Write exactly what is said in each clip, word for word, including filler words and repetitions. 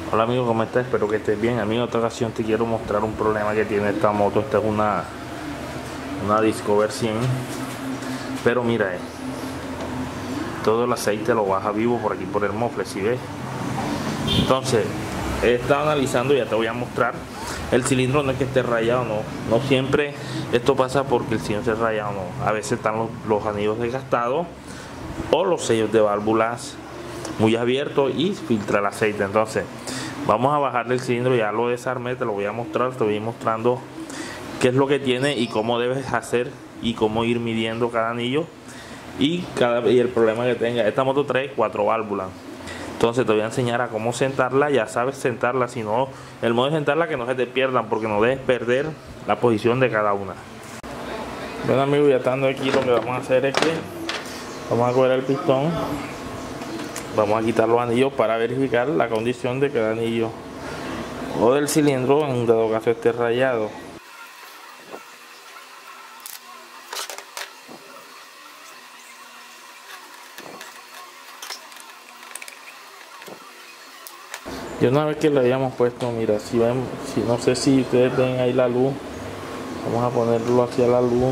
Hola amigo, ¿cómo estás? Espero que estés bien. Amigo, en esta ocasión te quiero mostrar un problema que tiene esta moto. Esta es una una Discover cien, pero mira, eh, todo el aceite lo baja vivo por aquí por el mofle, ¿sí ves? Entonces he estado analizando, ya te voy a mostrar. El cilindro no es que esté rayado, no no siempre esto pasa porque el cilindro esté rayado, no. A veces están los, los anillos desgastados o los sellos de válvulas muy abiertos y filtra el aceite. Entonces vamos a bajarle el cilindro, ya lo desarmé, te lo voy a mostrar, te voy a ir mostrando qué es lo que tiene y cómo debes hacer y cómo ir midiendo cada anillo y, cada, y el problema que tenga. Esta moto trae cuatro válvulas, entonces te voy a enseñar a cómo sentarla. Ya sabes sentarla, si no, el modo de sentarla que no se te pierdan, porque no debes perder la posición de cada una. Bueno amigos, ya estando aquí, lo que vamos a hacer es que vamos a coger el pistón, vamos a quitar los anillos para verificar la condición de cada anillo o del cilindro, en un dado caso esté rayado. Y una vez que le hayamos puesto, mira, si ven, si no sé si ustedes ven ahí la luz, vamos a ponerlo hacia la luz.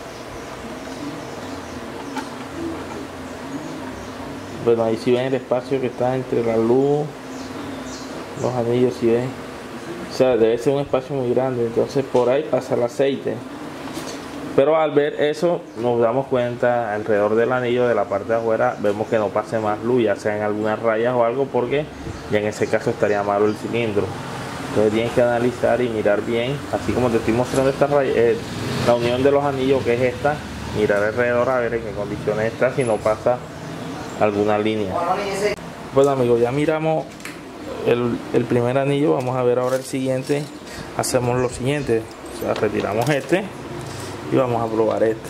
Bueno, ahí si ven el espacio que está entre la luz, los anillos, si ven, o sea, debe ser un espacio muy grande, entonces por ahí pasa el aceite. Pero al ver eso nos damos cuenta alrededor del anillo, de la parte de afuera, vemos que no pase más luz, ya sea en algunas rayas o algo, porque ya en ese caso estaría malo el cilindro. Entonces tienes que analizar y mirar bien, así como te estoy mostrando esta raya, eh, la unión de los anillos, que es esta, mirar alrededor a ver en qué condiciones está, si no pasa alguna línea. Pues amigos, ya miramos el, el primer anillo, vamos a ver ahora el siguiente. Hacemos lo siguiente, o sea, retiramos este y vamos a probar este.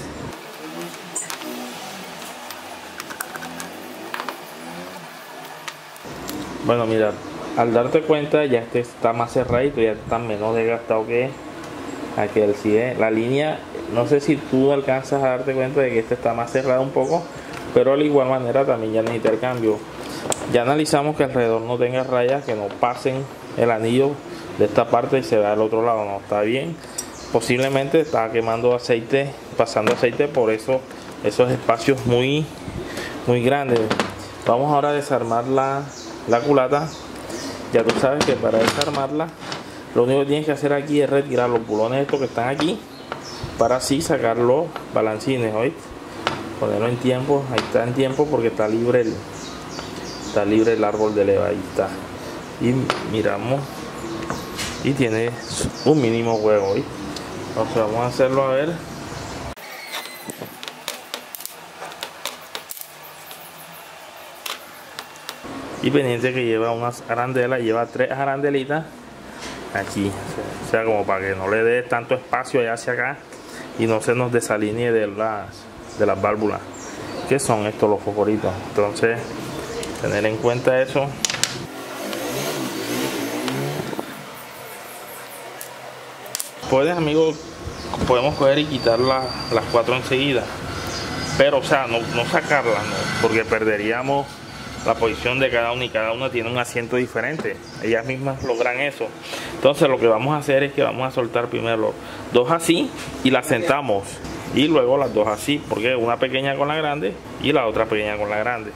Bueno, mira, al darte cuenta ya este está más cerradito, ya está menos desgastado que aquel. Si es la línea, no sé si tú alcanzas a darte cuenta de que este está más cerrado un poco, pero de igual manera también ya necesita el cambio. Ya analizamos que alrededor no tenga rayas, que no pasen el anillo de esta parte y se va al otro lado, no está bien. Posiblemente está quemando aceite, pasando aceite por eso, esos espacios muy muy grandes. Vamos ahora a desarmar la, la culata. Ya tú sabes que para desarmarla, lo único que tienes que hacer aquí es retirar los bulones estos que están aquí, para así sacar los balancines, ¿oíste? Ponerlo en tiempo, ahí está en tiempo porque está libre el, está libre el árbol de leva, ahí está. Y miramos, y tiene un mínimo huevo, ¿oíste? Entonces vamos a hacerlo a ver. Y pendiente que lleva unas arandelas, lleva tres arandelitas aquí, o sea, como para que no le dé tanto espacio allá hacia acá y no se nos desalinee de las de las válvulas, que son estos los fosforitos. Entonces tener en cuenta eso. Puedes, amigos, podemos coger y quitar la, las cuatro enseguida, pero o sea, no, no sacarlas, no, porque perderíamos la posición de cada una y cada una tiene un asiento diferente. Ellas mismas logran eso. Entonces lo que vamos a hacer es que vamos a soltar primero dos así y las sentamos, y luego las dos así, porque una pequeña con la grande y la otra pequeña con la grande.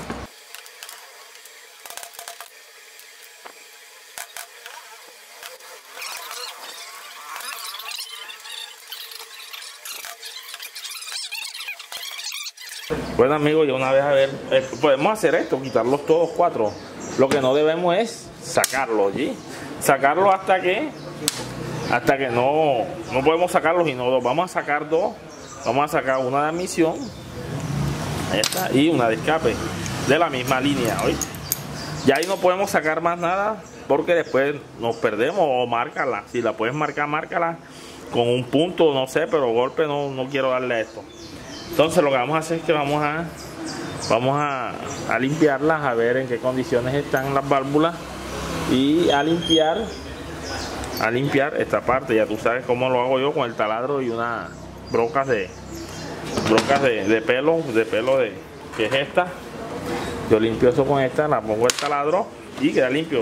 Bueno amigos, ya una vez a ver, eh, podemos hacer esto, quitarlos todos cuatro. Lo que no debemos es sacarlos, ¿sí? Sacarlos hasta que hasta que no no podemos sacarlos y no los vamos a sacar dos. Vamos a sacar una de admisión, esta, y una de escape de la misma línea, ¿oí? Ya ahí no podemos sacar más nada porque después nos perdemos. O márcala, si la puedes marcar, márcala con un punto, no sé, pero golpe no, no quiero darle a esto. Entonces lo que vamos a hacer es que vamos a vamos a, a limpiarlas, a ver en qué condiciones están las válvulas, y a limpiar a limpiar esta parte. Ya tú sabes cómo lo hago yo, con el taladro y unas brocas de brocas de, de pelo de pelo de que es esta. Yo limpio eso con esta, la pongo el taladro y queda limpio.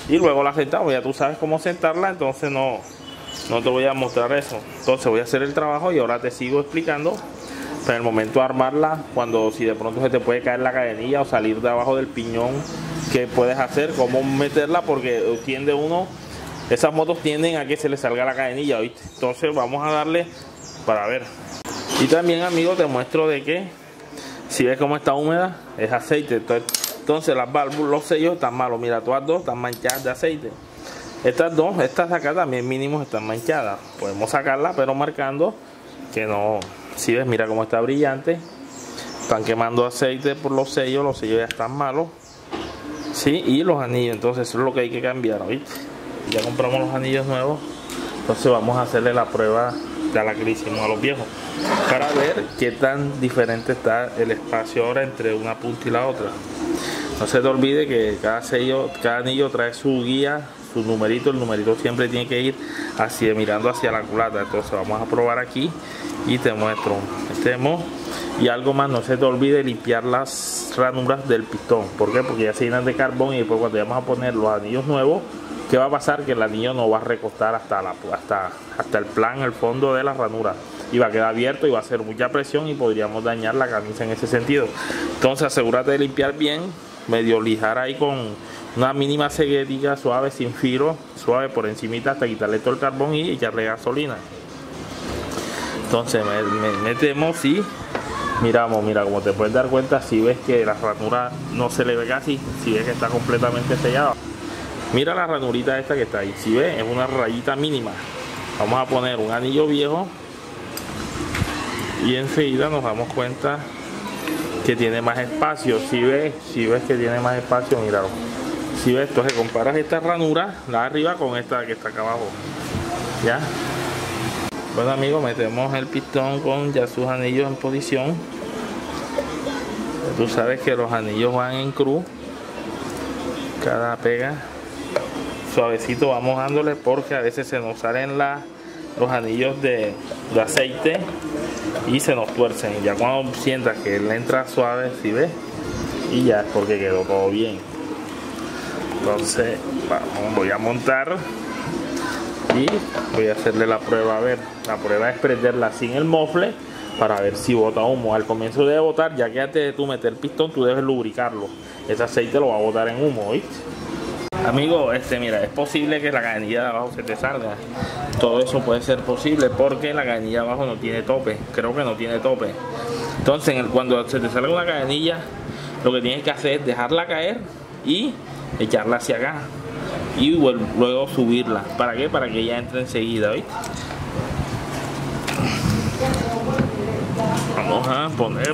y luego la sentamos. Ya tú sabes cómo sentarla, entonces no, no te voy a mostrar eso. Entonces voy a hacer el trabajo y ahora te sigo explicando. En el momento de armarla, cuando si de pronto se te puede caer la cadenilla o salir de abajo del piñón, ¿qué puedes hacer? ¿Cómo meterla? Porque tiende uno, esas motos tienden a que se le salga la cadenilla, ¿viste? Entonces vamos a darle para ver. Y también, amigos, te muestro de que si ves cómo está húmeda, es aceite. Entonces, entonces las válvulas, los sellos están malos. Mira, todas dos están manchadas de aceite. Estas dos, estas de acá también mínimos están manchadas. Podemos sacarla, pero marcando que no. Si ves, mira cómo está brillante. Están quemando aceite por los sellos. Los sellos ya están malos. Sí, y los anillos. Entonces eso es lo que hay que cambiar, ¿viste? Ya compramos los anillos nuevos. Entonces vamos a hacerle la prueba de la que le hicimos a los viejos, para ver qué tan diferente está el espacio ahora entre una punta y la otra. No se te olvide que cada sello, cada anillo trae su guía, su numerito. El numerito siempre tiene que ir hacia, mirando hacia la culata. Entonces vamos a probar aquí y te muestro. Estemos. Y algo más, no se te olvide limpiar las ranuras del pistón. ¿Por qué? Porque ya se llenan de carbón y después cuando vamos a poner los anillos nuevos, ¿qué va a pasar? Que el anillo no va a recostar hasta, la, hasta, hasta el plan, el fondo de la ranura. Y va a quedar abierto y va a hacer mucha presión y podríamos dañar la camisa en ese sentido. Entonces asegúrate de limpiar bien, medio lijar ahí con una mínima ceguética suave, sin filo, suave por encimita hasta quitarle todo el carbón y echarle gasolina. Entonces me, me metemos y miramos, mira, como te puedes dar cuenta, si ves que la ranura no se le ve casi, si ves que está completamente sellada. Mira la ranurita esta que está ahí, si ves, es una rayita mínima. Vamos a poner un anillo viejo y enseguida nos damos cuenta que tiene más espacio. Si ves, si ves que tiene más espacio, míralo. Si ves, entonces comparas esta ranura, la de arriba, con esta que está acá abajo. ¿Ya? Bueno, amigos, metemos el pistón con ya sus anillos en posición. Tú sabes que los anillos van en cruz. Cada pega suavecito vamos dándole, porque a veces se nos salen la, los anillos de, de aceite y se nos tuercen. Ya cuando sientas que le entra suave, si ves, y ya es porque quedó todo bien. Entonces vamos, voy a montar y voy a hacerle la prueba. A ver, la prueba es prenderla sin el mofle para ver si bota humo. Al comienzo debe botar, ya que antes de tú meter el pistón tú debes lubricarlo. Ese aceite lo va a botar en humo, ¿viste? Amigo, este, mira, es posible que la cadenilla de abajo se te salga. Todo eso puede ser posible porque la cadenilla de abajo no tiene tope. Creo que no tiene tope. Entonces, cuando se te salga una cadenilla, lo que tienes que hacer es dejarla caer y echarla hacia acá. Y luego subirla. ¿Para qué? Para que ella entre enseguida, ¿viste? Vamos a poner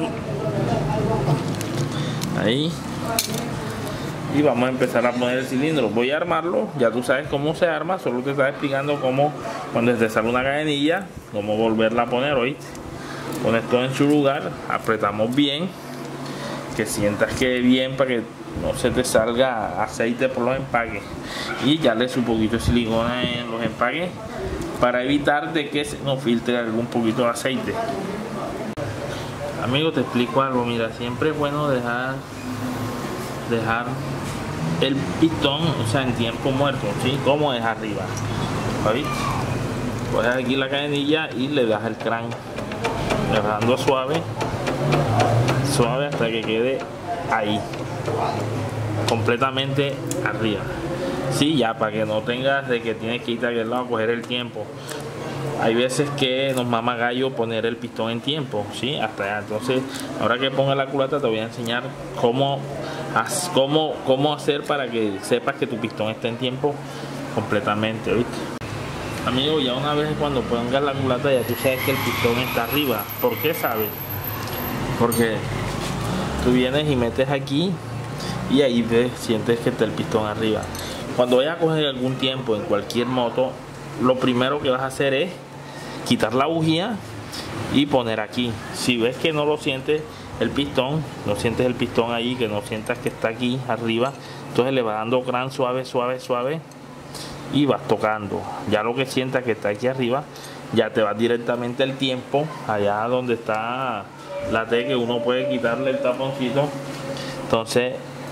ahí. Y vamos a empezar a poner el cilindro. Voy a armarlo, ya tú sabes cómo se arma, solo te estaba explicando cómo, cuando te sale una cadenilla, cómo volverla a poner, ¿oíste? Pones todo en su lugar, apretamos bien, que sientas que bien para que no se te salga aceite por los empaques. Y ya le un poquito de silicona en los empaques para evitar de que se nos filtre algún poquito de aceite. Amigo, te explico algo, mira, siempre es bueno dejar dejar el pistón, o sea, en tiempo muerto, ¿sí? Como es arriba, ¿viste? Pones aquí la cadenilla y le das el crank, dejando suave, suave hasta que quede ahí, completamente arriba. Sí, ya para que no tengas de que tienes que irte a aquel lado a coger el tiempo. Hay veces que nos mama gallo poner el pistón en tiempo, ¿sí? Hasta allá. Entonces, ahora que ponga la culata te voy a enseñar cómo, cómo, cómo hacer para que sepas que tu pistón está en tiempo completamente, ¿viste? Amigo, ya una vez cuando pongas la culata ya tú sabes que el pistón está arriba. ¿Por qué sabes? Porque tú vienes y metes aquí y ahí ves, sientes que está el pistón arriba. Cuando vayas a coger algún tiempo en cualquier moto, lo primero que vas a hacer es quitar la bujía y poner aquí. Si ves que no lo sientes el pistón, no sientes el pistón ahí, que no sientas que está aquí arriba, entonces le vas dando crank suave, suave, suave y vas tocando. Ya lo que sientas que está aquí arriba, ya te vas directamente al tiempo, allá donde está la T, que uno puede quitarle el taponcito. Entonces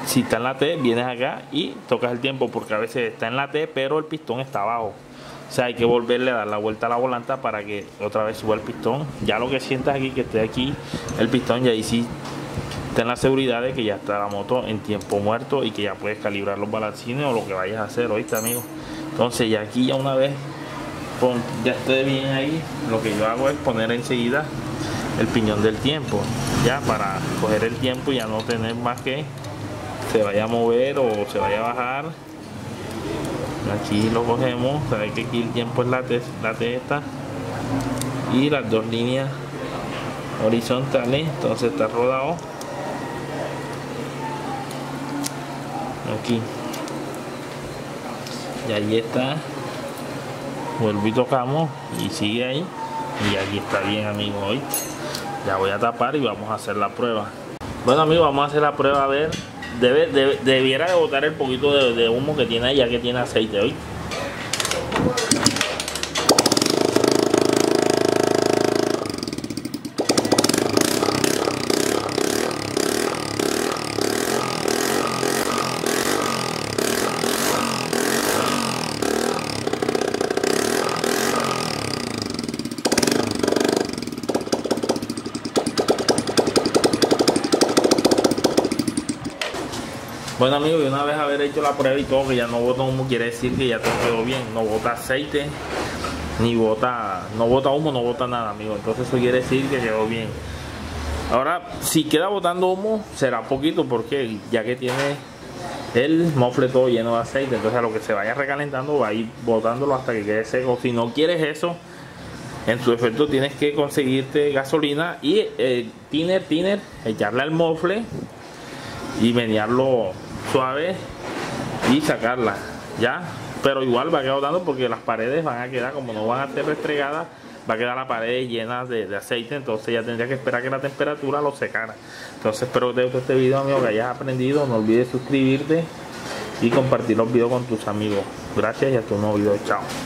si está en la T, vienes acá y tocas el tiempo, porque a veces está en la T pero el pistón está abajo. O sea, hay que volverle a dar la vuelta a la volanta para que otra vez suba el pistón. Ya lo que sientas aquí, que esté aquí el pistón, ya ahí sí ten la seguridad de que ya está la moto en tiempo muerto y que ya puedes calibrar los balancines o lo que vayas a hacer, ¿oíste, amigo? Entonces ya aquí, ya una vez pon, ya esté bien ahí, lo que yo hago es poner enseguida el piñón del tiempo, ya para coger el tiempo y ya no tener más que se vaya a mover o se vaya a bajar. Aquí lo cogemos, sabes que aquí el tiempo es la T, la T esta y las dos líneas horizontales, entonces está rodado aquí y ahí está, vuelvo y tocamos y sigue ahí y aquí está bien, amigo. Hoy ya voy a tapar y vamos a hacer la prueba. Bueno, amigos, vamos a hacer la prueba. A ver, debe, debe, debiera de botar el poquito de, de humo que tiene ahí, ya que tiene aceite hoy. Bueno, amigos, y una vez haber hecho la prueba y todo, que ya no bota humo, quiere decir que ya todo quedó bien. No bota aceite, ni bota, no bota humo, no bota nada, amigos. Entonces eso quiere decir que quedó bien. Ahora, si queda botando humo, será poquito, porque ya que tiene el mofle todo lleno de aceite, entonces a lo que se vaya recalentando va a ir botándolo hasta que quede seco. Si no quieres eso, en su efecto tienes que conseguirte gasolina y eh, tiner, tiner, echarle al mofle y menearlo suave y sacarla, ya, pero igual va a quedar botando porque las paredes van a quedar, como no van a ser restregadas, va a quedar la pared llena de, de aceite, entonces ya tendría que esperar que la temperatura lo secara. Entonces espero que te guste este video, amigo, que hayas aprendido. No olvides suscribirte y compartir los videos con tus amigos. Gracias y hasta un nuevo video. Chao.